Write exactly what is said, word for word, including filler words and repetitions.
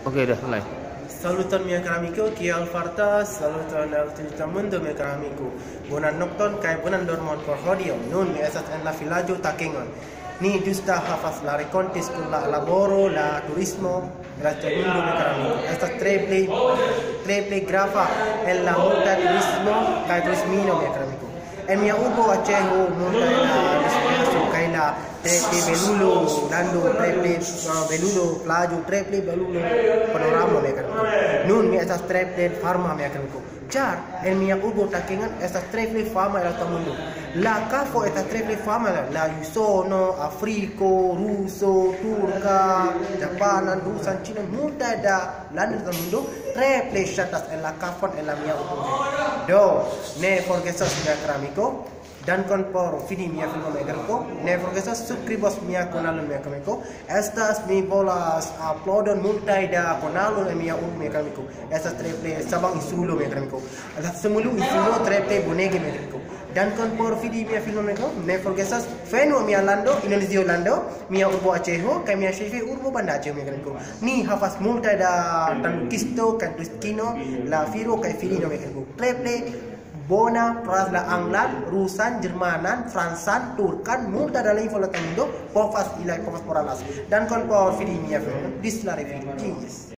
Oke, udah mulai. Saluton mia caro amico, chi al farta, saluton al tutto mondo mia caro amico. Buonan nokton kai buonan dormon por hodio. Nun mi estas en la vilaĝo Takengon. Ni justa havas la renkontis kun la laboro, la turismo, la mundo mia caro amico. Estas tre pli tre pli grava en la multa turismo kai turismino mia caro amico. En mia urbo Aceh multa la destinacio kai la tre pli belulo lando, tre pli uh, belulo plaĝo, tre pli belulo panorama mia caro amico. Nun mi estas tre pli farma mia caro amico. Ĉar en mia urbo Takengon estas tre pli fama en la mondo. La kafo estas tre pli fama la Usono, Afriko, Ruso, Turka, Japanan, Rusan, Cina, multa da lando del mundo tre pli ŝatas en la kafon en la mia urbo. Do ne forgesos mia caro amico. Dankon por vidi mia filmo mia caro amico. Ne forgesos subskribos mia kanalon mia caro amico. Estas mi volas uploadon multaj da kanalo en mia urbo mia caro amico. Estas tre pli Sabang Insulo mia caro amico. Estas semulu insulo tre pli bonege mia caro amico. Dankon por vidi mia filmo mia caro. Ne forgesos venu mia lando, Indonezio lando, mia urbo Aceho kaj mia ĉefe urbo Banda Aceh mia caro amico. Ni havas multaj da tankisto kaj turistino, la filo kaj filino mia caro amico. Tre pli bona pras la anglan, rusan, jermanan, fransan, turkan, multa da lingua la mundo, povas ilai povas moralas. Dankon por vidi mia film. Dis la review. Cheers.